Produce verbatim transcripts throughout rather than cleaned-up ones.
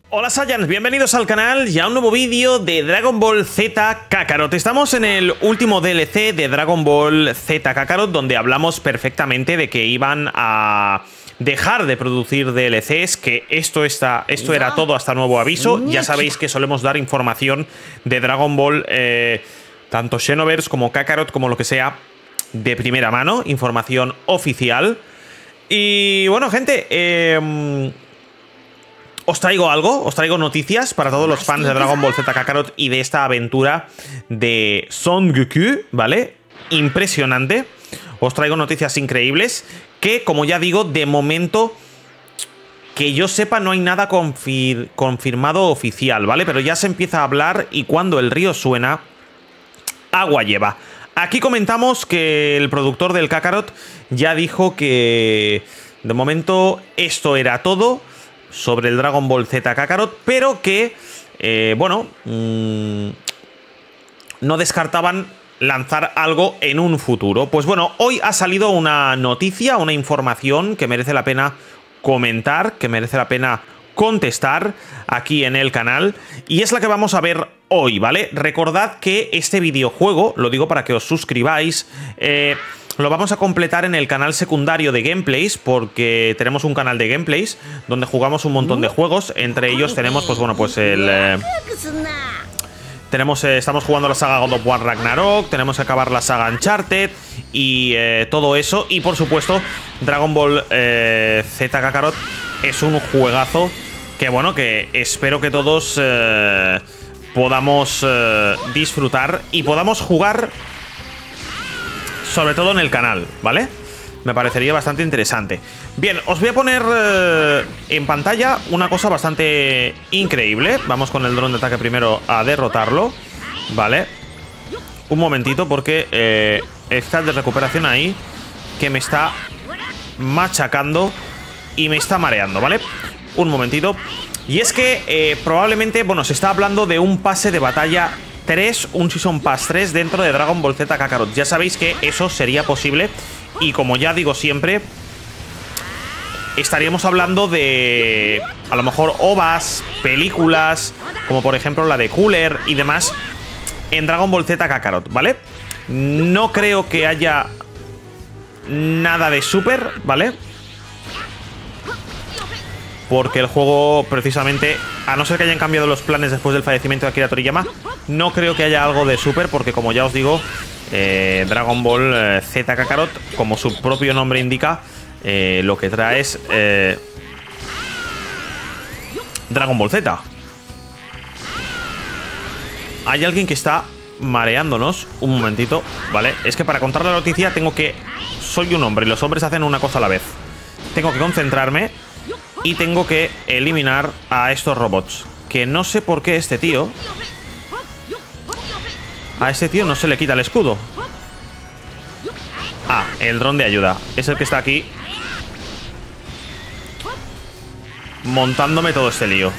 Hola Saiyans, bienvenidos al canal y a un nuevo vídeo de Dragon Ball Z Kakarot. Estamos en el último D L C de Dragon Ball Z Kakarot, donde hablamos perfectamente de que iban a dejar de producir D L Cs, que esto, está, esto era todo hasta nuevo aviso. Ya sabéis que solemos dar información de Dragon Ball, eh, tanto Xenoverse como Kakarot, como lo que sea, de primera mano, información oficial. Y bueno, gente, eh... os traigo algo, os traigo noticias para todos los fans de Dragon Ball Z Kakarot y de esta aventura de Son Goku, ¿vale? Impresionante. Os traigo noticias increíbles que, como ya digo, de momento, que yo sepa, no hay nada confir confirmado oficial, ¿vale? Pero ya se empieza a hablar y cuando el río suena, agua lleva. Aquí comentamos que el productor del Kakarot ya dijo que, de momento, esto era todo sobre el Dragon Ball Z Kakarot, pero que, eh, bueno, mmm, no descartaban lanzar algo en un futuro. Pues bueno, hoy ha salido una noticia, una información que merece la pena comentar, que merece la pena contestar aquí en el canal, y es la que vamos a ver hoy, ¿vale? Recordad que este videojuego, lo digo para que os suscribáis, eh... lo vamos a completar en el canal secundario de gameplays, porque tenemos un canal de gameplays donde jugamos un montón de juegos. Entre ellos tenemos, pues bueno, pues el... Eh, tenemos, eh, estamos jugando la saga God of War Ragnarok, tenemos que acabar la saga Uncharted y eh, todo eso. Y por supuesto, Dragon Ball eh, Z Kakarot es un juegazo que, bueno, que espero que todos eh, podamos eh, disfrutar y podamos jugar, sobre todo en el canal, ¿vale? Me parecería bastante interesante. Bien, os voy a poner eh, en pantalla una cosa bastante increíble. Vamos con el dron de ataque primero a derrotarlo, ¿vale? Un momentito, porque eh, está de recuperación ahí, que me está machacando y me está mareando, ¿vale? Un momentito. Y es que eh, probablemente, bueno, se está hablando de un pase de batalla tres, un Season Pass tres dentro de Dragon Ball Z Kakarot. Ya sabéis que eso sería posible y, como ya digo siempre, estaríamos hablando de, a lo mejor, O V As, películas, como por ejemplo la de Cooler y demás, en Dragon Ball Z Kakarot, ¿vale? No creo que haya nada de Super, ¿vale? Porque el juego, precisamente, a no ser que hayan cambiado los planes después del fallecimiento de Akira Toriyama, no creo que haya algo de Super, porque, como ya os digo, eh, Dragon Ball eh, Z Kakarot, como su propio nombre indica, eh, lo que trae es eh, Dragon Ball Z. Hay alguien que está mareándonos. Un momentito, ¿vale? Es que para contar la noticia tengo que... Soy un hombre y los hombres hacen una cosa a la vez. Tengo que concentrarme y tengo que eliminar a estos robots. Que no sé por qué este tío... A este tío no se le quita el escudo. Ah, el dron de ayuda. Es el que está aquí montándome todo este lío.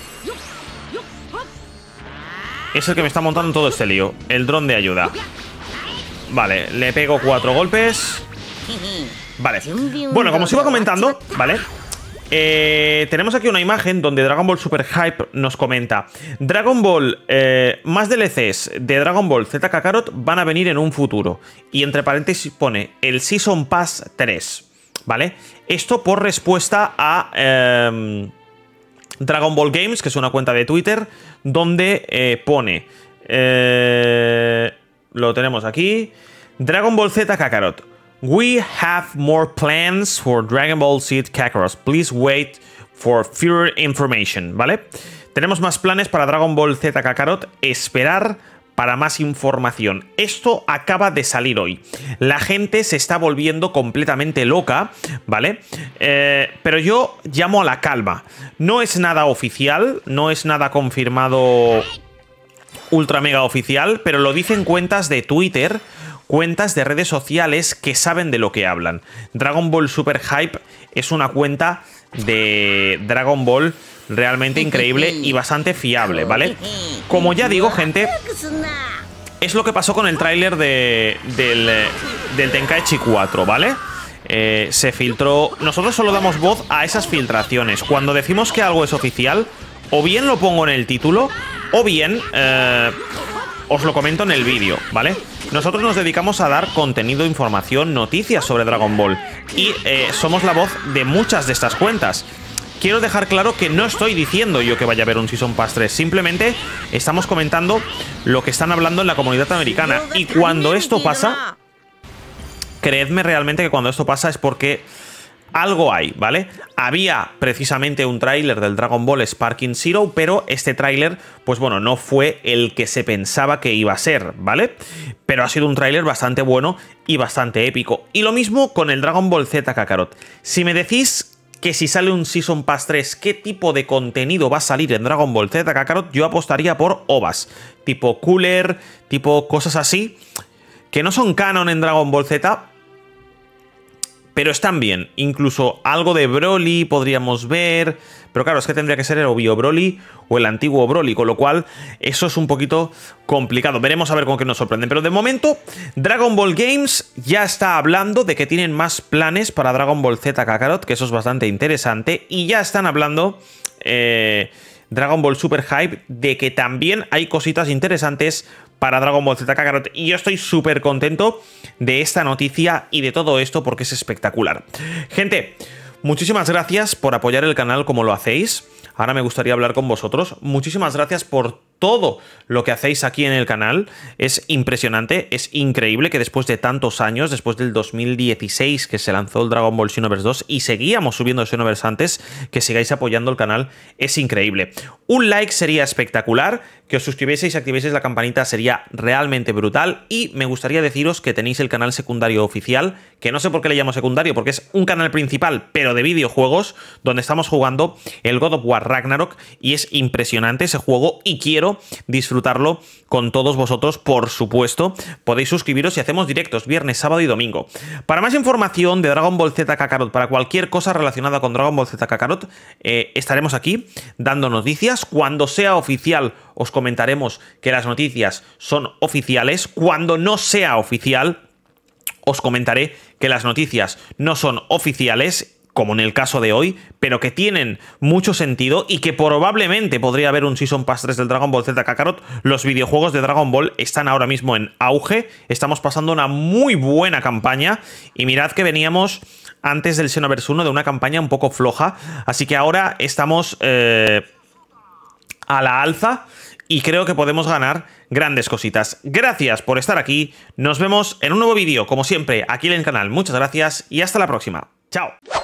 Es el que me está montando todo este lío. El dron de ayuda. Vale, le pego cuatro golpes. Vale. Bueno, como os iba comentando, ¿vale? Eh, tenemos aquí una imagen donde Dragon Ball Super Hype nos comenta: Dragon Ball, eh, más D L Cs de Dragon Ball Z Kakarot van a venir en un futuro. Y entre paréntesis pone el Season Pass tres, ¿vale? Esto por respuesta a eh, Dragon Ball Games, que es una cuenta de Twitter, donde eh, pone... Eh, lo tenemos aquí. Dragon Ball Z Kakarot: We have more plans for Dragon Ball Z Kakarot. Please wait for further information, ¿vale? Tenemos más planes para Dragon Ball Z Kakarot. Esperar para más información. Esto acaba de salir hoy. La gente se está volviendo completamente loca, ¿vale? Eh, pero yo llamo a la calma. No es nada oficial, no es nada confirmado ultra mega oficial, pero lo dicen cuentas de Twitter, cuentas de redes sociales que saben de lo que hablan. Dragon Ball Super Hype es una cuenta de Dragon Ball realmente increíble y bastante fiable, ¿vale? Como ya digo, gente, es lo que pasó con el tráiler de, del, del Tenkaichi cuatro, ¿vale? eh, se filtró. Nosotros solo damos voz a esas filtraciones. Cuando decimos que algo es oficial, o bien lo pongo en el título, o bien eh, os lo comento en el vídeo, ¿vale? Nosotros nos dedicamos a dar contenido, información, noticias sobre Dragon Ball. Y eh, somos la voz de muchas de estas cuentas. Quiero dejar claro que no estoy diciendo yo que vaya a haber un Season Pass tres. Simplemente estamos comentando lo que están hablando en la comunidad americana. Y cuando esto pasa, creedme realmente que cuando esto pasa es porque algo hay, ¿vale? Había precisamente un tráiler del Dragon Ball Sparking Zero, pero este tráiler, pues bueno, no fue el que se pensaba que iba a ser, ¿vale? Pero ha sido un tráiler bastante bueno y bastante épico. Y lo mismo con el Dragon Ball Z Kakarot. Si me decís que si sale un Season Pass tres, ¿qué tipo de contenido va a salir en Dragon Ball Z Kakarot? Yo apostaría por O V As, tipo Cooler, tipo cosas así, que no son canon en Dragon Ball Z, pero están bien. Incluso algo de Broly podríamos ver, pero claro, es que tendría que ser el obvio Broly o el antiguo Broly, con lo cual eso es un poquito complicado. Veremos a ver con qué nos sorprenden. Pero de momento, Dragon Ball Games ya está hablando de que tienen más planes para Dragon Ball Z Kakarot, que eso es bastante interesante, y ya están hablando eh, Dragon Ball Super Hype de que también hay cositas interesantes para Dragon Ball Z Kakarot, y yo estoy súper contento de esta noticia y de todo esto porque es espectacular. Gente, muchísimas gracias por apoyar el canal como lo hacéis. Ahora me gustaría hablar con vosotros. Muchísimas gracias por todo lo que hacéis aquí en el canal. Es impresionante, es increíble que después de tantos años, después del dos mil dieciséis que se lanzó el Dragon Ball Xenoverse dos y seguíamos subiendo Xenoverse antes, que sigáis apoyando el canal, es increíble. Un like sería espectacular, que os suscribieseis y activéis la campanita sería realmente brutal, y me gustaría deciros que tenéis el canal secundario oficial, que no sé por qué le llamo secundario, porque es un canal principal, pero de videojuegos, donde estamos jugando el God of War Ragnarok, y es impresionante ese juego y quiero disfrutarlo con todos vosotros, por supuesto. Podéis suscribiros y hacemos directos viernes, sábado y domingo. Para más información de Dragon Ball Z Kakarot, para cualquier cosa relacionada con Dragon Ball Z Kakarot, eh, estaremos aquí dando noticias. Cuando sea oficial os comentaremos que las noticias son oficiales. Cuando no sea oficial os comentaré que las noticias no son oficiales, como en el caso de hoy, pero que tienen mucho sentido y que probablemente podría haber un Season Pass tres del Dragon Ball Z Kakarot. Los videojuegos de Dragon Ball están ahora mismo en auge, estamos pasando una muy buena campaña, y mirad que veníamos antes del Xenoverse uno de una campaña un poco floja, así que ahora estamos eh, a la alza y creo que podemos ganar grandes cositas. Gracias por estar aquí, nos vemos en un nuevo vídeo, como siempre, aquí en el canal. Muchas gracias y hasta la próxima. ¡Chao!